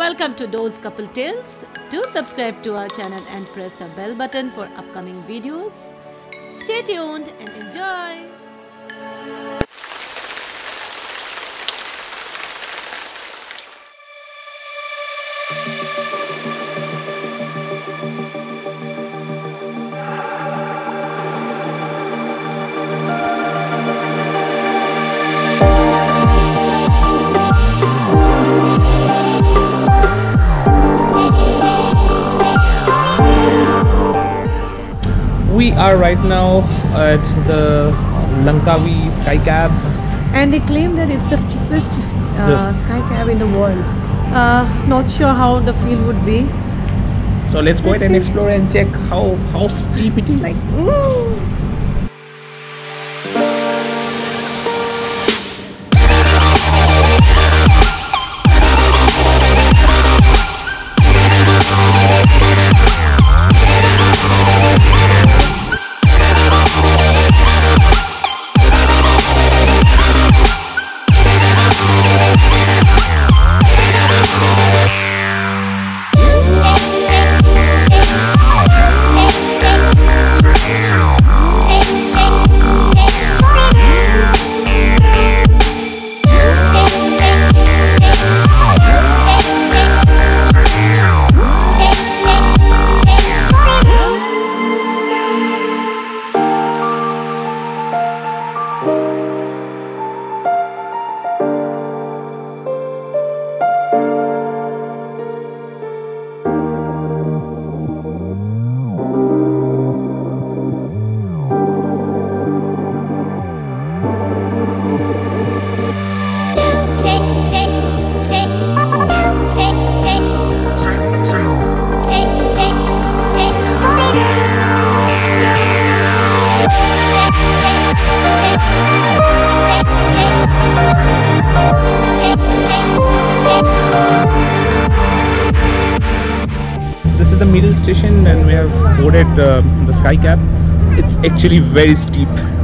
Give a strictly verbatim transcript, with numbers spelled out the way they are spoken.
Welcome to those couple tales. Do subscribe to our channel and press the bell button for upcoming videos. Stay tuned and enjoy. We are right now at the Langkawi Sky Cab, And they claim that it's the cheapest uh, Yeah. sky cab in the world. Uh, not sure how the feel would be. so let's go ahead and explore and check how how steep it is. Like, ooh. This is the middle station and we have boarded uh, the Sky Cab. It's actually very steep.